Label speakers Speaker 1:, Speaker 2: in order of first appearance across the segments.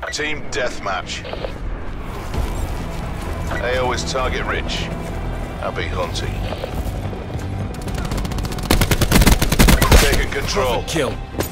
Speaker 1: Team Deathmatch. AO is target rich. I'll be hunting. Taking control.
Speaker 2: Kill.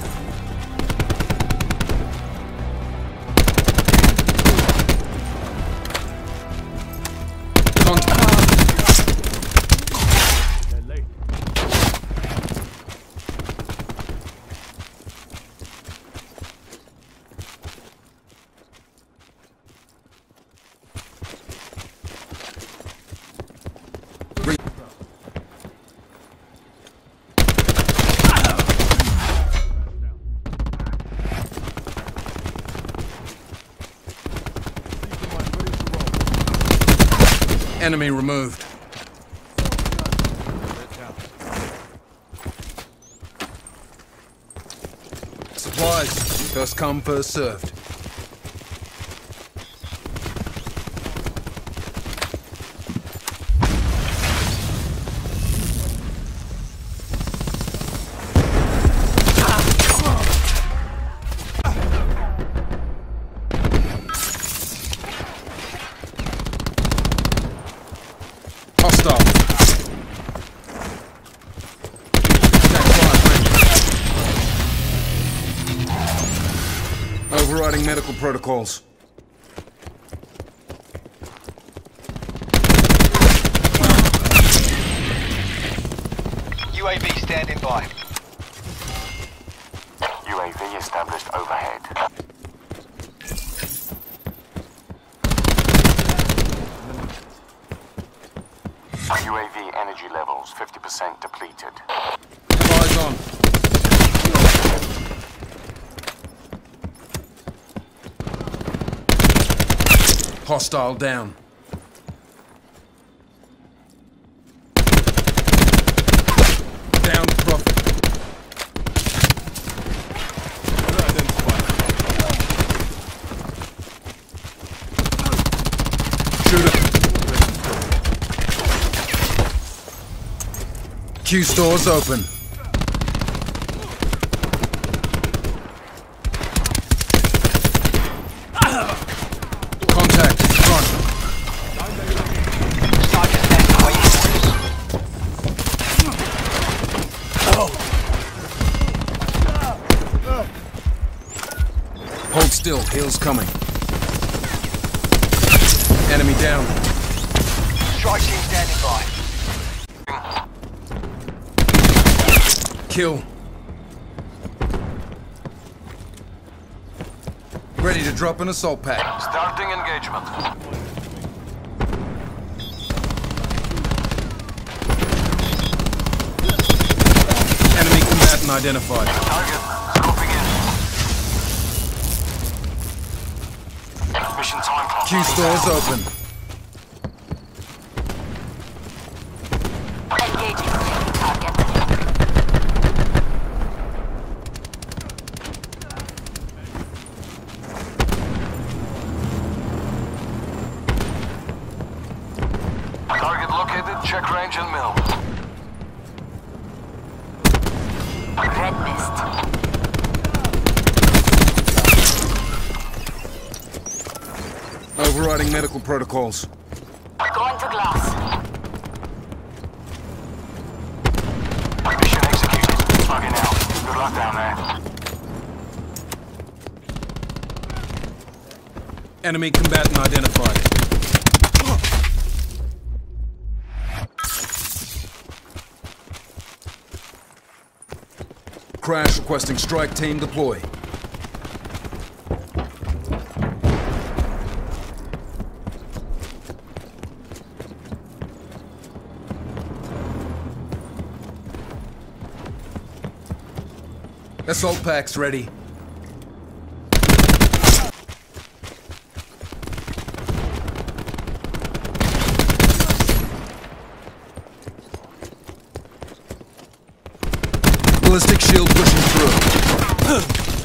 Speaker 2: Enemy removed. Supplies. First come, first served. Overriding medical protocols.
Speaker 3: UAV standing by.
Speaker 4: UAV established overhead. UAV energy levels 50% depleted.
Speaker 2: Have eyes on. Hostile down. Down profit. Shooter. Q stores open. Contact front. Hold still, heals coming. Enemy down.
Speaker 3: Strike team standing by.
Speaker 2: Kill. Ready to drop an assault pack.
Speaker 4: Starting engagement.
Speaker 2: Enemy combatant identified.
Speaker 4: Target. Scoping in. Mission time clock.
Speaker 2: Q stores open.
Speaker 5: Engaging target.
Speaker 4: Target located. Check range and mill.
Speaker 5: Red mist.
Speaker 2: Overriding medical protocols.
Speaker 5: Going to glass.
Speaker 4: Mission executed. Plugging out. Good luck down there.
Speaker 2: Enemy combatant identified. Crash requesting strike team deploy. Assault packs ready. Ballistic shield pushing through.